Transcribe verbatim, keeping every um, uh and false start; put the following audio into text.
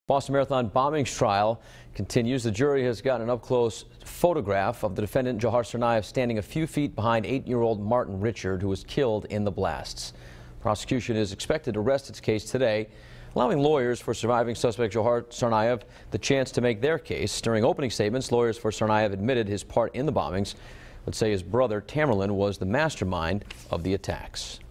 Boston Marathon bombings trial continues. The jury has gotten an up-close photograph of the defendant, Johar Tsarnaev, standing a few feet behind eight-year-old Martin Richard, who was killed in the blasts. Prosecution is expected to rest its case today, allowing lawyers for surviving suspect Johar Tsarnaev the chance to make their case. During opening statements, lawyers for Tsarnaev admitted his part in the bombings, but say his brother Tamerlan was the mastermind of the attacks.